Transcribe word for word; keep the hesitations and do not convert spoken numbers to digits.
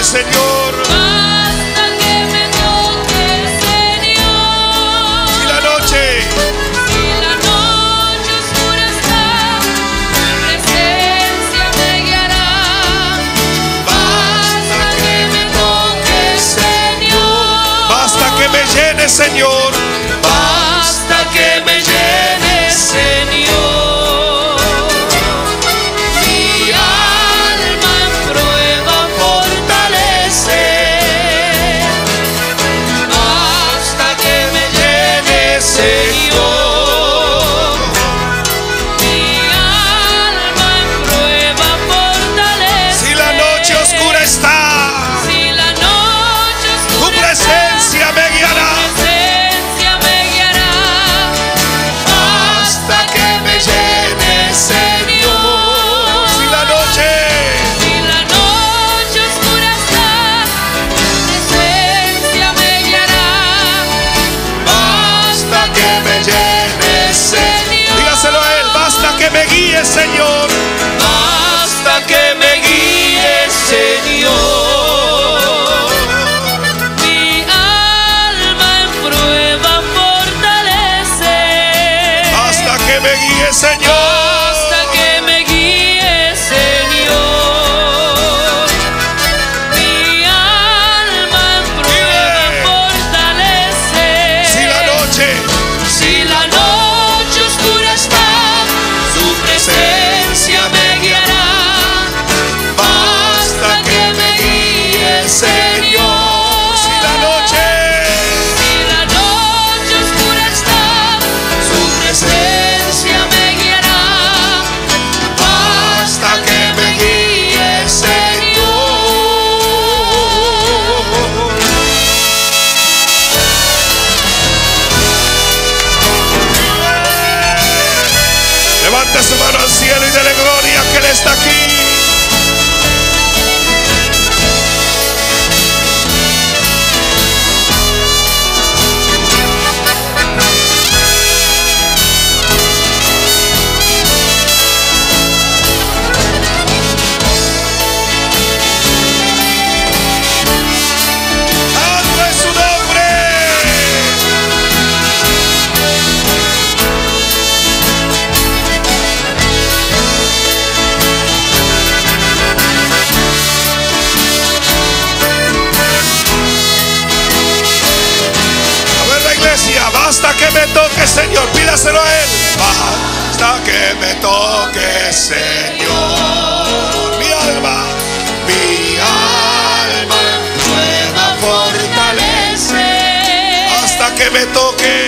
toque, Señor. Basta que me toque, Señor. Si la noche, Si la noche oscura está, tu presencia me guiará. Basta que me toque, Señor. basta que me llene, Señor. Basta que me llene, Señor. Mi alma en prueba fortalece. Basta que me llene, Señor. Mi alma en prueba fortalece. Si la noche oscura está, Si la noche tu oscura presencia me guiará. presencia me guiará. Basta que me llene, Señor. Si la noche, Si la noche oscura está, tu presencia me guiará. Basta que me llene, Señor. dígaselo a Él, basta que me guíe, Señor. Basta que me guíe, Señor. Mi alma en prueba fortalece. Basta que me guíe, Señor. Basta que me guíe, Señor. Mi alma en prueba fortalece. Si la noche, Si la noche oscura está, su presencia me guiará. Basta que me guíe, Señor. si la noche, Si la noche oscura está, su presencia me guiará. Basta que me guíe, Señor. levante su mano al cielo y dele gloria que Él está aquí. Santo es su nombre. A ver la iglesia, basta que me toque, Señor, pídaselo a Él. Basta que me toque, Señor. Mi alma, mi alma Prueba fortalece. hasta que me toque.